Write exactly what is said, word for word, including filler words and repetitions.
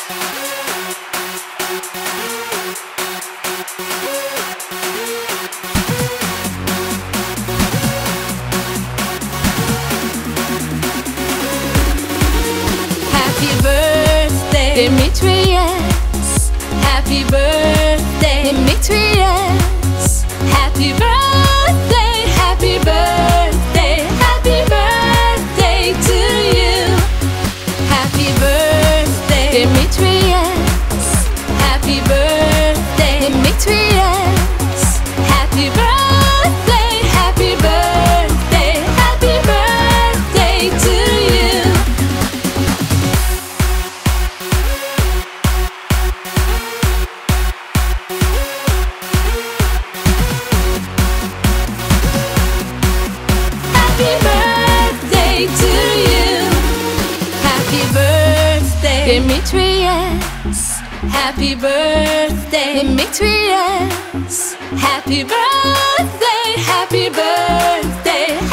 DEMITRIUS, happy birthday, DEMITRIUS, happy birthday, happy birthday, happy birthday to you. Happy birthday, DEMITRIUS, happy birthday, DEMITRIUS, happy birthday, happy birthday, happy birthday to you. Happy birthday to you. Happy birthday, DEMITRIUS. Happy birthday, DEMITRIUS. Happy birthday, happy birthday,